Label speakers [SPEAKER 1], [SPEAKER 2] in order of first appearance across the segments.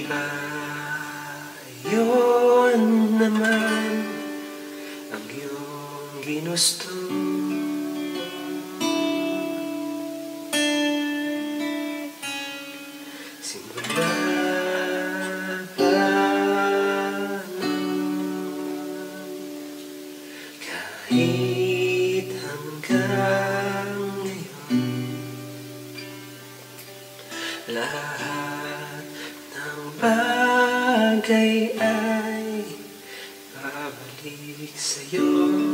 [SPEAKER 1] Ayon naman ang iyong ginusto. Simula pa kahit hanggang ngayon, lahat ng bagay ay babalik sa'yo.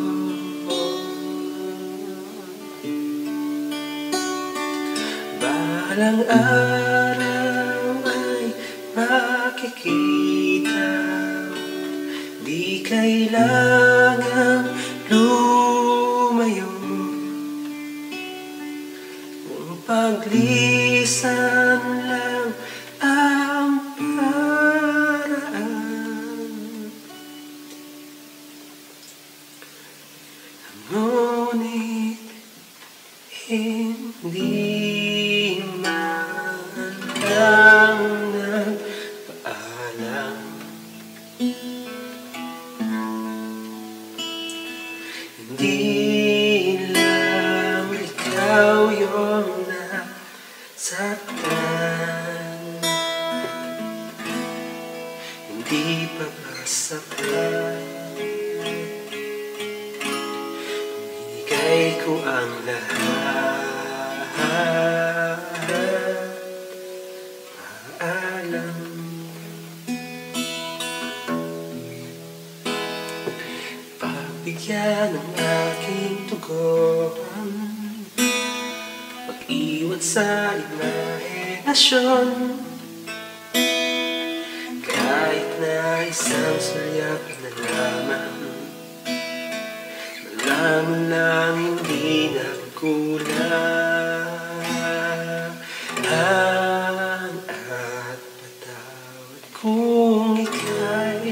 [SPEAKER 1] Balang araw ay makikita, di kailangang lumayo. Kung paglisan lang ang paraan, ngunit hindi man lang nagpaalam. Hindi lang ikaw yung nasaktan, hindi pa ba sapat? Binigay ko ang lahat. Paalam. Pagbigyan ng aking tugon, pag-iwan sa imahinasyon, kahit na isang sulyap na lamang, malaman lang hindi nagkulang. At patawad kung ika'y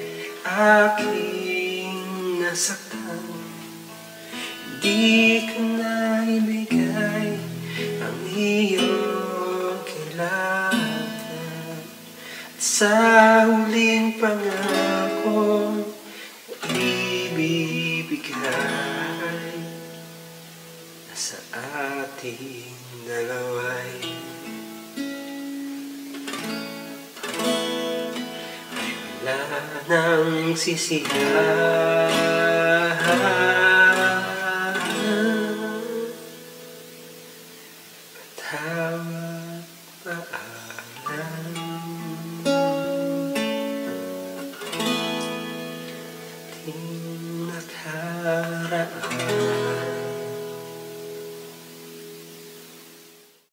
[SPEAKER 1] aking nasaktan, hindi ko na ibigay ang iyong kailangan. At sa huling pangako ibibigay, nasa ating dalawa'y ay wala nang sisihan.